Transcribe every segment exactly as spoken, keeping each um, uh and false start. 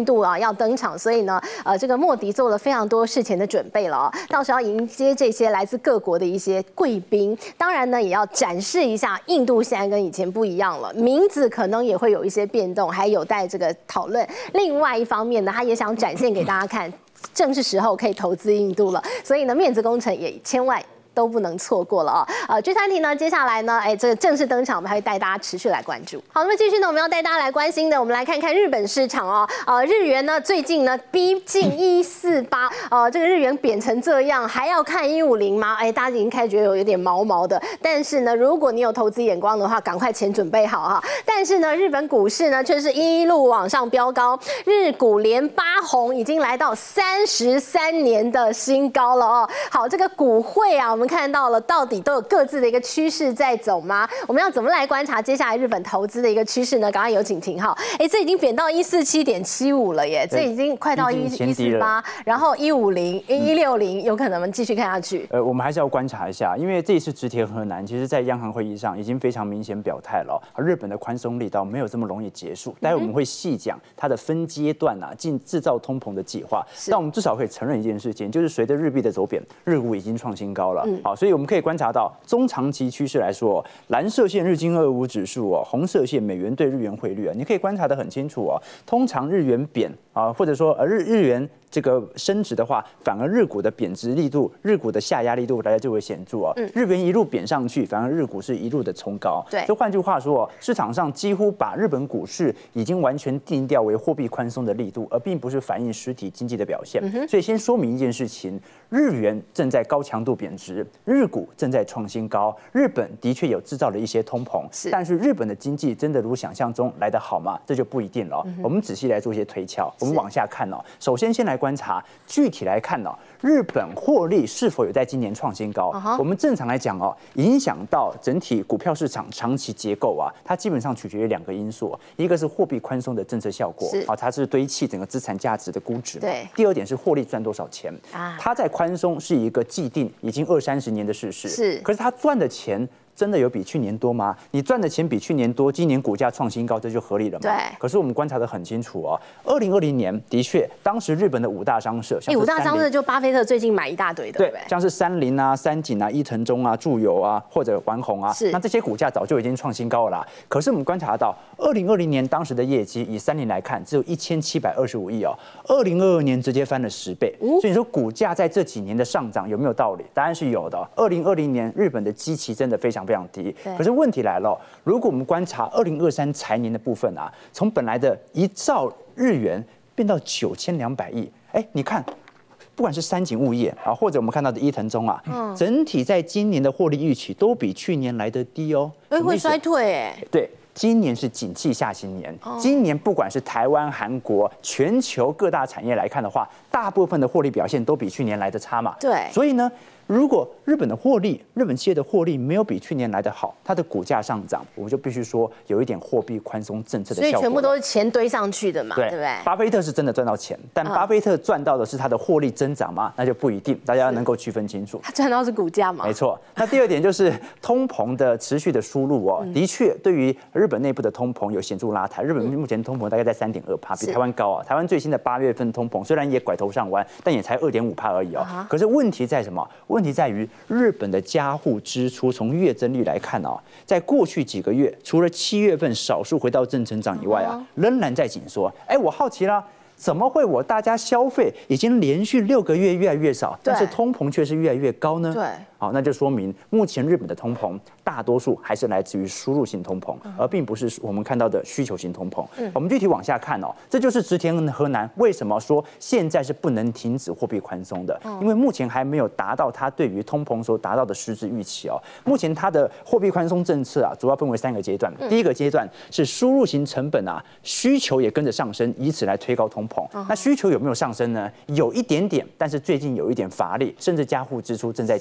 印度啊要登场，所以呢，呃，这个莫迪做了非常多事前的准备了哦，到时候要迎接这些来自各国的一些贵宾，当然呢，也要展示一下印度现在跟以前不一样了，名字可能也会有一些变动，还有待这个讨论。另外一方面呢，他也想展现给大家看，正是时候可以投资印度了，所以呢，面子工程也千万都不能错过了啊！呃，聚餐厅呢，接下来呢，哎，这个正式登场，我们还会带大家持续来关注。好，那么继续呢，我们要带大家来关心的，我们来看看日本市场哦。呃，日元呢，最近呢逼近一四八，呃，这个日元贬成这样，还要看一五零吗？哎，大家已经开始觉得有有点毛毛的。但是呢，如果你有投资眼光的话，赶快钱准备好哈。但是呢，日本股市呢却是一路往上飙高，日股连八红，已经来到三十三年的新高了哦。好，这个股汇啊，我们。我们看到了，到底都有各自的一个趋势在走吗？我们要怎么来观察接下来日本投资的一个趋势呢？赶快有请廷浩。哎，这已经贬到一四七点七五了耶，这已经快到一一四八，然后一五零、一六零，有可能继续看下去。 呃，我们还是要观察一下，因为这一次植田和男，其实在央行会议上已经非常明显表态了，日本的宽松力道没有这么容易结束。待会我们会细讲它的分阶段啊，进制造通膨的计划。但我们至少可以承认一件事情，就是随着日币的走贬，日股已经创新高了。好，所以我们可以观察到中长期趋势来说，蓝色线日经二五指数哦，红色线美元对日元汇率啊，你可以观察得很清楚哦。通常日元贬啊，或者说呃日日元这个升值的话，反而日股的贬值力度、日股的下压力度来的最为显著哦。日元一路贬上去，反而日股是一路的冲高。 对， 就换句话说，市场上几乎把日本股市已经完全定调为货币宽松的力度，而并不是反映实体经济的表现。所以先说明一件事情：日元正在高强度贬值，日股正在创新高。日本的确有制造了一些通膨，但是日本的经济真的如想象中来得好吗？这就不一定了。我们仔细来做一些推敲，我们往下看哦。首先先来观察，具体来看哦，日本获利是否有在今年创新高？ Uh-huh. 我们正常来讲哦，影响到整体股票市场长期结构啊，它基本上取决于两个因素，一个是货币宽松的政策效果，啊，它是堆砌整个资产价值的估值。 对。 第二点是获利赚多少钱啊？它在宽松是一个既定已经二三十年的事实。 是。 可是它赚的钱。真的有比去年多吗？你赚的钱比去年多，今年股价创新高，这就合理了嘛？ 对。 可是我们观察得很清楚哦，二零二零年的确，当时日本的五大商社， 哎，五大商社就巴菲特最近买一大堆的，对不对？ 像是三菱啊、三井啊、伊藤忠啊、住友啊，或者丸红啊， 是。 那这些股价早就已经创新高了啦。可是我们观察到，二零二零年当时的业绩，以三菱来看，只有一千七百二十五亿哦，二零二二年直接翻了十倍。嗯、所以你说股价在这几年的上涨有没有道理？答案是有的。二零二零年日本的基期真的非常非常低。可是问题来了，如果我们观察二零二三财年的部分啊，从本来的一兆日元变到九千两百亿，哎，你看，不管是三井物业啊，或者我们看到的伊藤忠啊，嗯、整体在今年的获利预期都比去年来得低哦， 哎，会衰退哎， 对。今年是景气下行年，今年不管是台湾、韩国、全球各大产业来看的话，大部分的获利表现都比去年来得差嘛。 对， 所以呢，如果日本的获利，日本企业的获利没有比去年来得好，它的股价上涨，我们就必须说有一点货币宽松政策的效果。 所以全部都是钱堆上去的嘛，对不对？ 巴菲特是真的赚到钱，但巴菲特赚到的是他的获利增长吗？那就不一定，大家能够区分清楚。 他赚到是股价吗？ 没错。那第二点就是通膨的持续的输入哦，的确对于日本内部的通膨有显著拉抬。日本目前通膨大概在三点二趴，比台湾高啊。台湾最新的八月份通膨虽然也拐头上弯，但也才二点五趴而已哦。可是问题在什么？问题在于日本的家户支出从月增率来看哦，在过去几个月，除了七月份少数回到正成长以外啊，仍然在紧缩。哎，我好奇啦。怎么会我大家消费已经连续六个月越来越少，但是通膨却是越来越高呢？ 对， 好，那就说明目前日本的通膨大多数还是来自于输入性通膨，而并不是我们看到的需求性通膨。嗯、我们具体往下看哦，这就是植田和男为什么说现在是不能停止货币宽松的，因为目前还没有达到他对于通膨所达到的实质预期哦。目前他的货币宽松政策啊，主要分为三个阶段。第一个阶段是输入型成本啊，需求也跟着上升，以此来推高通膨。那需求有没有上升呢？有一点点，但是最近有一点乏力，甚至家户支出正在减少哦。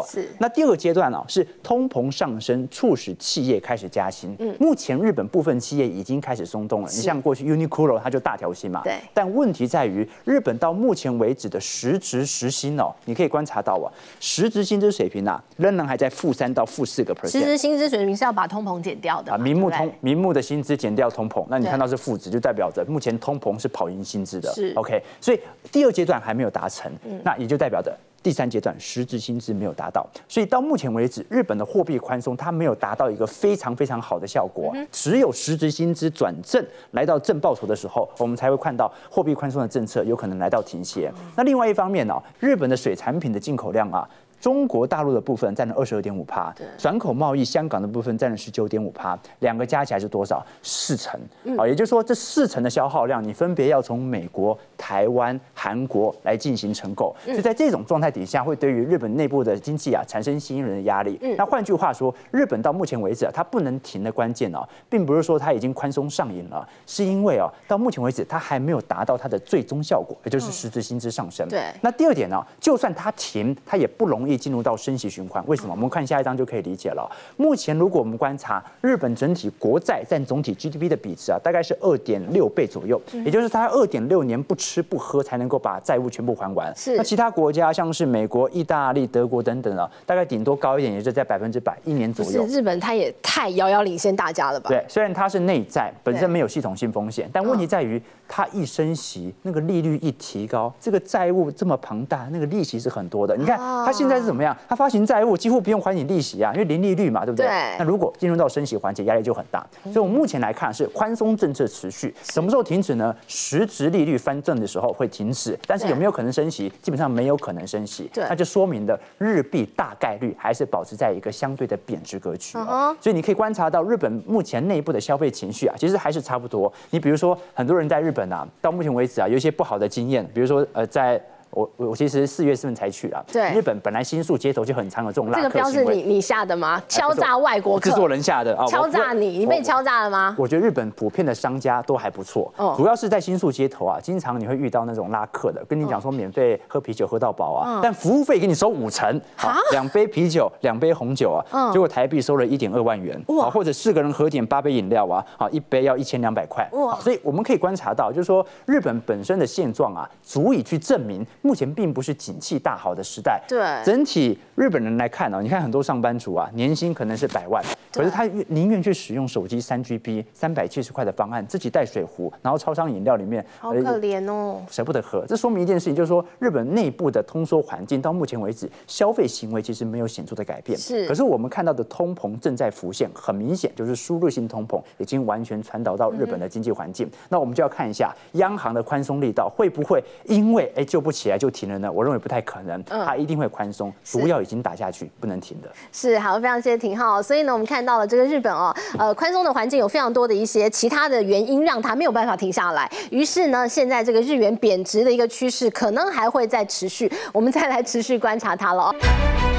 是。 那第二个阶段呢、哦，是通膨上升，促使企业开始加薪。嗯，目前日本部分企业已经开始松动了。你像过去 Uniqlo 它就大调薪嘛。 对。 但问题在于，日本到目前为止的实质时薪哦，你可以观察到啊，实质薪资水平啊，仍然还在负三到负四个 percent。 实质薪资水平是要把通膨减掉的啊， 名目通名目的薪资减掉通膨，那你看到是负值，就代表着目前通膨是跑赢薪资的。 是 OK， 所以第二阶段还没有达成，嗯、那也就代表着第三阶段实质薪资没有达到。所以到目前为止，日本的货币宽松它没有达到一个非常非常好的效果，嗯、只有实质薪资转正来到正报酬的时候，我们才会看到货币宽松的政策有可能来到停歇。嗯、那另外一方面呢、哦，日本的水产品的进口量啊。中国大陆的部分占了二十二点五趴，转口贸易香港的部分占了十九点五趴，两个加起来是多少？四成啊，也就是说这四成的消耗量，你分别要从美国、台湾、韩国来进行承购，所以在这种状态底下，会对于日本内部的经济啊产生吸引人的压力。那换句话说，日本到目前为止啊，它不能停的关键啊，并不是说它已经宽松上瘾了，是因为啊，到目前为止它还没有达到它的最终效果，也就是实质薪资上升。 对。 那第二点呢，就算它停，它也不容易进入到升息循环。为什么？我们看下一章就可以理解了。目前如果我们观察日本整体国债占总体 G D P 的比值啊，大概是二点六倍左右，也就是它二点六年不吃不喝才能够把债务全部还完。 是。 那其他国家像是美国、意大利、德国等等啊，大概顶多高一点，也就在百分之百一年左右。 日本它也太遥遥领先大家了吧？ 对，虽然它是内债，本身没有系统性风险，但问题在于它一升息，那个利率一提高，这个债务这么庞大，那个利息是很多的。你看它现在是怎么样？它发行债务几乎不用还你利息啊，因为零利率嘛，对不对？ 对。 那如果进入到升息环节，压力就很大。所以我目前来看是宽松政策持续，什么时候停止呢？实质利率翻正的时候会停止，但是有没有可能升息？基本上没有可能升息。 对。 那就说明了日币大概率还是保持在一个相对的贬值格局啊。所以你可以观察到日本目前内部的消费情绪啊，其实还是差不多。你比如说，很多人在日本啊，到目前为止啊，有一些不好的经验，比如说呃，在我我其实四月份才去了。 对， 日本本来新宿街头就很常有这种拉客行为。 这个标是你你下的吗？敲诈外国客， 制作人下的啊。 敲诈你，你被敲诈了吗？ 我觉得日本普遍的商家都还不错，主要是在新宿街头啊，经常你会遇到那种拉客的，跟你讲说免费喝啤酒喝到饱啊，但服务费给你收五成，两杯啤酒两杯红酒啊，结果台币收了一点二万元，啊，或者四个人合点八杯饮料啊，啊一杯要一千两百块，所以我们可以观察到，就是说日本本身的现状啊，足以去证明目前并不是景气大好的时代。 对， 整体日本人来看啊，你看很多上班族啊，年薪可能是百万，可是他宁愿去使用手机三 G B 三百七十块的方案，自己带水壶，然后超商饮料里面， 好可怜哦， 舍不得喝。这说明一件事情，就是说日本内部的通缩环境到目前为止，消费行为其实没有显著的改变。 是， 可是我们看到的通膨正在浮现，很明显就是输入性通膨已经完全传导到日本的经济环境。嗯、那我们就要看一下央行的宽松力道会不会因为哎救不起来就停了呢？我认为不太可能，它一定会宽松，毒药已经打下去，不能停的。 是，好，非常谢谢廷浩。所以呢，我们看到了这个日本哦，呃，宽松的环境有非常多的一些其他的原因，让它没有办法停下来。于是呢，现在这个日元贬值的一个趋势可能还会再持续，我们再来持续观察它了哦。